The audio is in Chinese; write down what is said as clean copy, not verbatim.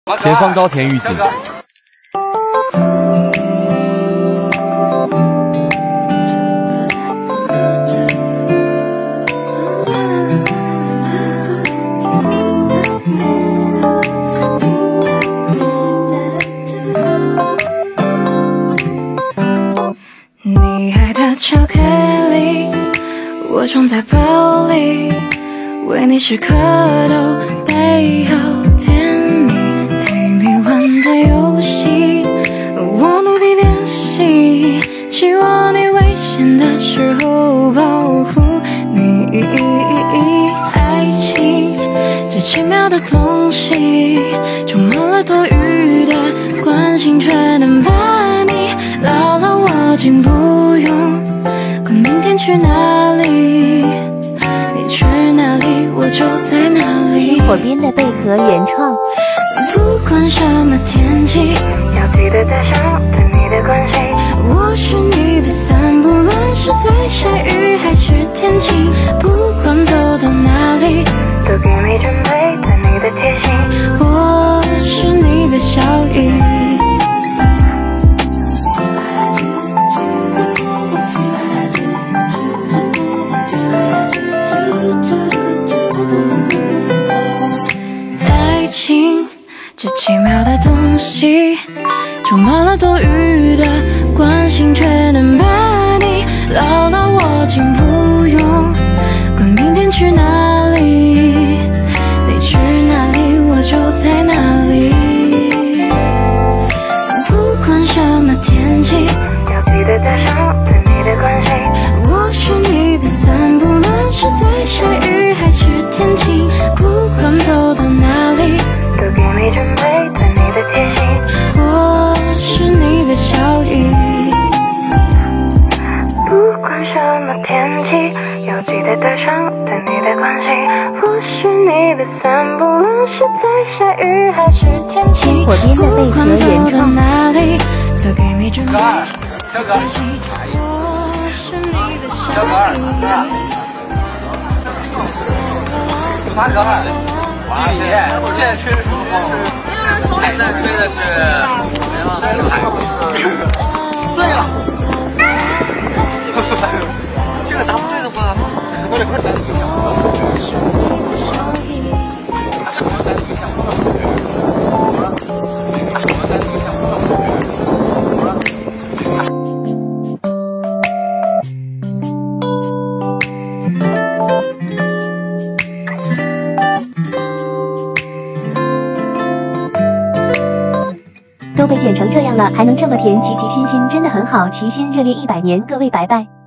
前方高田预警。 你爱的巧克力，我装在包里，为你时刻都备好甜蜜。陪你玩的游戏，我努力练习，希望你危险的时候保护你。爱情这奇妙的东西，充满了多余的关心，却能把你牢牢握紧，不用管明天去哪里，你去哪里我就在哪里。 火边的贝壳原创。 不管什么天气，要记得带上对你的关心。我是你的伞，不论是在下雨还是天晴，不管走到哪里，都给你准备对你的贴心。我是你的小雨。爱情这奇妙的东西，充满了多余的关心，却能把你牢牢握紧，不用管明天去哪里，你去哪里我就在哪里。不管什么天气，要记得带上对你的关心。我是你的伞，不论是在下雨还是天晴，不管走到哪里，都给你准备对你的贴心。我是你的小雨。不管什么天气，要记得带上对你的关心。我是你的伞，不论是在下雨还是天晴， 火边的贝壳不管走到原创。 哪里，都给你准备小哥， 我是你的小小哥， 雨。 马哥，哇耶！现在吹的是什么风？现在吹的是海风。对了，这个答不对的话，我得快带影响。他是我带影响。他是我带影响。 都被剪成这样了，还能这么甜，齐齐心心真的很好，齐心热烈100年，各位拜拜。